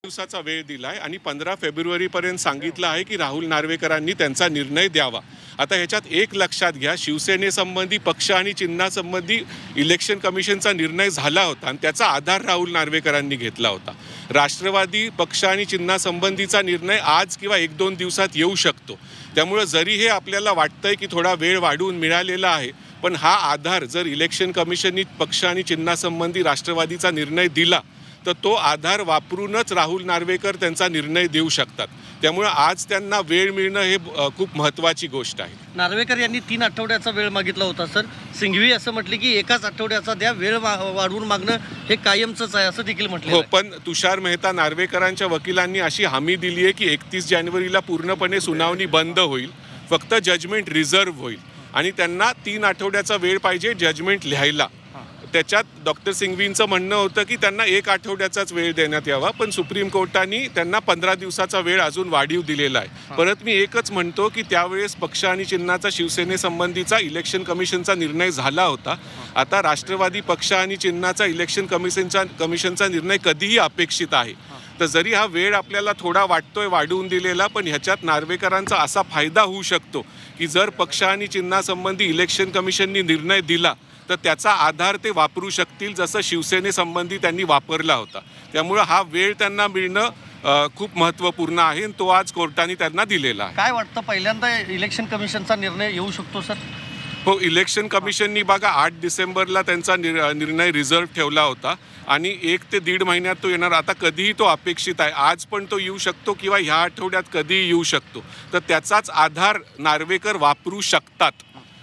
दिवसाचा वेळ दिलाय आणि 15 फेब्रुवारीपर्यंत सांगितलं आहे की राहुल नार्वेकरांनी त्यांचा निर्णय द्यावा। आता ह्याच्यात एक लक्षात घ्या, शिवसेनेसंबंधी पक्ष आणि चिन्हासंबंधी इलेक्शन कमिशनचा निर्णय झाला होता आणि त्याचा आधार राहुल नार्वेकरांनी घेतला होता। राष्ट्रवादी पक्ष आणि चिन्हासंबंधीचा निर्णय आज किंवा 1-2 दिवसात येऊ शकतो। त्यामुळे जरी हे आपल्याला वाटतंय की थोडा वेळ वाढवून मिळालेला आहे, पण हा आधार जर इलेक्शन कमिशननी पक्ष आणि चिन्हासंबंधी राष्ट्रवादीचा निर्णय दिला तर तो आधार वापरूनच राहुल नार्वेकर त्यांचा निर्णय देऊ शकतात। त्यामुळे आज त्यांना वेळ मिळणं हे खूप महत्त्वाची गोष्ट आहे। नार्वेकर यांनी 3 आठवड्याचा वेळ मागितला होता सर। सिंघवी असं म्हटले की एकाच आठवड्याचा द्या, वेळ वाढवून मागणं हे कायमचंच आहे असं देखील म्हटलं। हो, पण तुषार मेहता नार्वेकरांच्या वकिलांनी अशी हमी दिली आहे की 31 जानेवारीला पूर्णपणे सुनावणी बंद होईल, फक्त जजमेंट रिझर्व्ह होईल आणि त्यांना 3 आठवड्याचा वेळ पाहिजे जजमेंट लिहायला। त्याच्यात डॉक्टर सिंघवींचं म्हणणं होतं की त्यांना 1 आठवड्याचाच वेळ देण्यात यावा, पण सुप्रीम कोर्टाने त्यांना 15 दिवसाचा वेळ अजून वाढीव दिलेला आहे। परत मी एकच म्हणतो की त्यावेळेस पक्ष आणि चिन्हाचा शिवसेनेसंबंधीचा इलेक्शन कमिशनचा निर्णय झाला होता। आता राष्ट्रवादी पक्ष आणि चिन्हाचा इलेक्शन कमिशनचा निर्णय कधीही अपेक्षित आहे। तर जरी हा वेळ आपल्याला थोडा वाटतोय वाढवून दिलेला, पण ह्याच्यात नार्वेकरांचा असा फायदा होऊ शकतो की जर पक्ष आणि चिन्हासंबंधी इलेक्शन कमिशननी निर्णय दिला तर त्याचा आधार ते वापरू शकतील, जसं शिवसेनेसंबंधी त्यांनी वापरला होता। त्यामुळे हा वेळ त्यांना मिळणं खूप महत्त्वपूर्ण आहे आणि तो आज कोर्टाने त्यांना दिलेला आहे। काय वाटतं, पहिल्यांदा इलेक्शन कमिशनचा निर्णय येऊ शकतो सर? हो, इलेक्शन कमिशननी बघा 8 डिसेंबरला त्यांचा निर्णय रिझर्व्ह ठेवला होता आणि 1 ते 1.5 महिन्यात तो येणार। आता कधीही तो अपेक्षित आहे, आज पण तो येऊ शकतो किंवा ह्या आठवड्यात कधीही येऊ शकतो। तर त्याचाच आधार नार्वेकर वापरू शकतात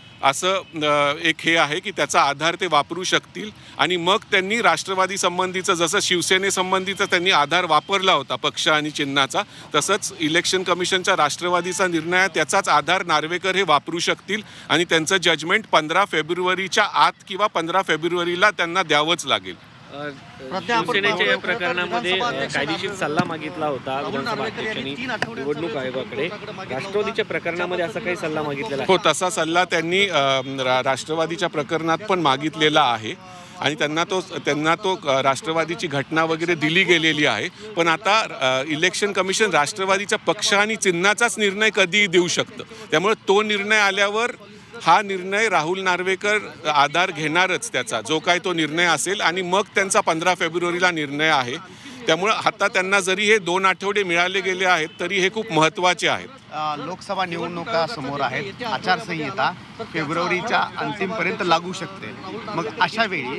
असं एक हे आहे की त्याचा आधार ते वापरू शकतील आणि मग त्यांनी राष्ट्रवादी संबंधीचं, जसं शिवसेनेसंबंधीचा त्यांनी आधार वापरला होता पक्ष आणि चिन्हाचा, तसंच इलेक्शन कमिशनच्या राष्ट्रवादीचा निर्णय त्याचाच आधार नार्वेकर हे वापरू शकतील आणि त्यांचं जजमेंट 15 फेब्रुवारीच्या आत किंवा 15 फेब्रुवारीला त्यांना द्यावंच लागेल। शिवसेनेच्या या प्रकरणामध्ये कायदेशीर सल्ला मागितला होता विधानसभा अध्यक्षांनी निवडणूक आयोगाकडे। राष्ट्रवादीच्या प्रकरणामध्ये असा काही सल्ला मागितलेला आहे? हो, तसा सल्ला त्यांनी राष्ट्रवादीच्या प्रकरणात पण मागितलेला आहे आणि त्यांना तो राष्ट्रवादीची घटना वगैरे दिली गेलेली आहे। पण आता इलेक्शन कमिशन राष्ट्रवादीच्या पक्ष आणि चिन्हाचाच निर्णय कधी देऊ शकतं। त्यामुळे तो निर्णय आल्यावर हा निर्णय राहुल नार्वेकर आधार घेणारच, त्याचा जो काय तो निर्णय असेल, आणि मग त्यांचा 15 फेब्रुवारीला निर्णय आहे। त्यामुळे आता त्यांना जरी हे 2 आठवडे मिळाले गेले आहेत तरी हे खूप महत्त्वाचे आहेत। लोकसभा निवडणुका समोर आहेत, आचारसंहिता फेब्रुवारीच्या अंतिमपर्यंत लागू शकते। मग अशा वेळी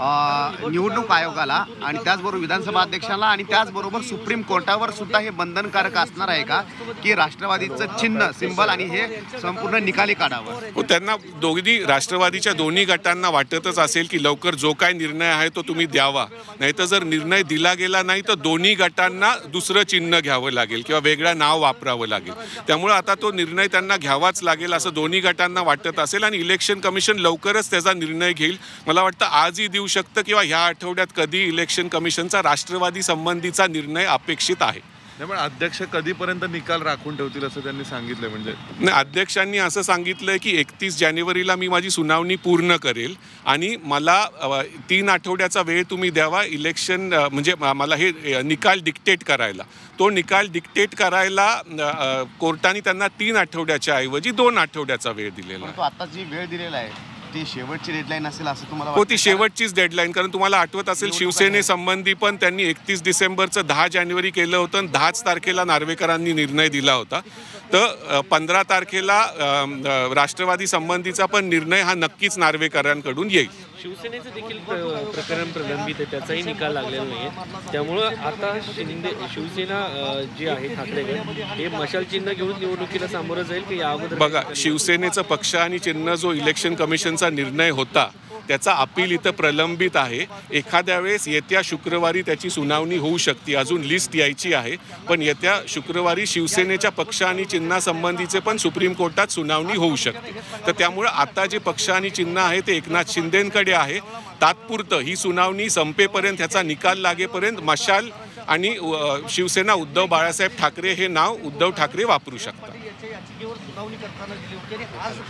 निवडणूक आयोगाला आणि त्याचबरोबर विधानसभा अध्यक्षाला आणि त्याचबरोबर सुप्रीम कोर्टावर सुद्धा हे बंधनकारक असणार आहे का की राष्ट्रवादीचं चिन्ह, सिंबल आणि हे संपूर्ण निकाली काढावं? हो, त्यांना राष्ट्रवादीच्या दोन्ही गटांना वाटतच असेल की लवकर जो काय निर्णय आहे तो तुम्ही द्यावा, नाहीतर जर निर्णय दिला गेला नाही तर दोन्ही गटांना दुसरं चिन्ह घ्यावं लागेल किंवा वेगळं नाव वापरावं लागेल। त्यामुळे आता तो निर्णय त्यांना घ्यावाच लागेल असं दोन्ही गटांना वाटत असेल आणि इलेक्शन कमिशन लवकरच त्याचा निर्णय घेईल। मला वाटतं आजही देऊ शकतं किंवा ह्या आठवड्यात कधी इलेक्शन कमिशनचा राष्ट्रवादी संबंधीचा निर्णय अपेक्षित आहे। त्यामुळे अध्यक्ष कधीपर्यंत निकाल राखून ठेवतील असं त्यांनी सांगितलं? म्हणजे नाही, अध्यक्षांनी असं सांगितलंय की 31 जानेवारीला मी माझी सुनावणी पूर्ण करेल आणि मला 3 आठवड्याचा वेळ तुम्ही द्यावा इलेक्शन म्हणजे मला हे निकाल डिक्टेट करायला। तो निकाल डिक्टेट करायला कोर्टाने त्यांना 3 आठवड्याच्या ऐवजी 2 आठवड्याचा वेळ दिलेला आहे। आता जी वेळ दिलेला आहे ती शेवटची डेडलाईन असेल असं तुम्हाला? हो, ती शेवटचीच डेडलाईन, कारण तुम्हाला आठवत असेल शिवसेनेसंबंधी पण त्यांनी 31 डिसेंबरचं 10 जानेवारी केलं होतं आणि 10 तारखेला नार्वेकरांनी निर्णय दिला होता। तर 15 तारखेला राष्ट्रवादी संबंधीचा पण निर्णय हा नक्कीच नार्वेकरांकडून येईल। शिवसेनेचं देखील प्रकरण प्रलंबित आहे, त्याचाही निकाल लागलेला नाही आहे। त्यामुळं आता शिवसेना जी आहे ठाकरे गट हे मशाल चिन्ह घेऊन निवडणुकीला सामोरं जाईल की या अगोदर? बघा, शिवसेनेचं पक्ष आणि चिन्ह जो इलेक्शन कमिशनचा निर्णय होता त्याचा अपील इथं प्रलंबित आहे। एखाद्या वेळेस येत्या शुक्रवारी त्याची सुनावणी होऊ शकते, अजून लिस्ट यायची आहे, पण येत्या शुक्रवारी शिवसेनेच्या पक्ष आणि चिन्हासंबंधीचे पण सुप्रीम कोर्टात सुनावणी होऊ शकते। तर त्यामुळे आता जे पक्ष आणि चिन्ह आहे ते एकनाथ शिंदेंकडे आहे। तात्पुरतं ही सुनावणी संपेपर्यंत, ह्याचा निकाल लागेपर्यंत मशाल आणि शिवसेना उद्धव बाळासाहेब ठाकरे हे नाव उद्धव ठाकरे वापरू शकतात।